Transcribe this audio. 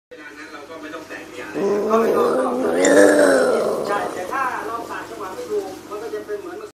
เวลานั้นเราก็ไม่ต้องแต่งยาก็ไม่ต้อง